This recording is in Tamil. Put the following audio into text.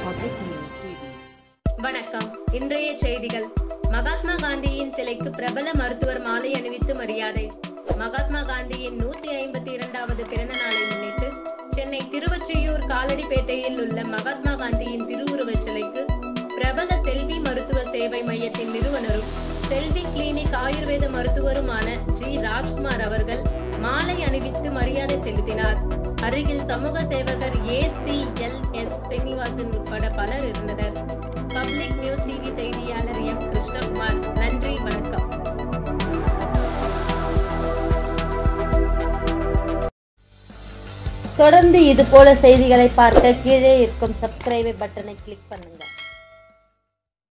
Public News TV. வணக்கம். இன்றைய செய்திகள். மகாத்மா காந்தியின் சிலைக்கு பிரபல மருத்துவர் மாலை அணிவித்து மரியாதை. மகாத்மா காந்தியின் 152வது பிறந்த நாளை முன்னிட்டு சென்னை திருவொற்றியூர் காலடிப்பேட்டையில் உள்ள மகாத்மா காந்தியின் திருவுருவச் சிலைக்கு பிரபல செல்வி மருத்துவ சேவை மையத்தின் நிறுவனரும் செல்வி கிளினிக் ஆயுர்வேத மருத்துவருமான ஜி ராஜ்குமார் அவர்கள் மாலை அணிவித்து மரியாதை செலுத்தினார். அருகில் சமூக சேவகர் ACLS சீனிவாசன் உட்பட பலர் இருந்தனர். பப்ளிக் நியூஸ் டிவி செய்தியாளர் எம் கிருஷ்ணகுமார். நன்றி, வணக்கம். தொடர்ந்து இதுபோல செய்திகளை பார்க்க கீழே இருக்கும் சப்ஸ்கிரைப் பட்டனை கிளிக் பண்ணுங்க.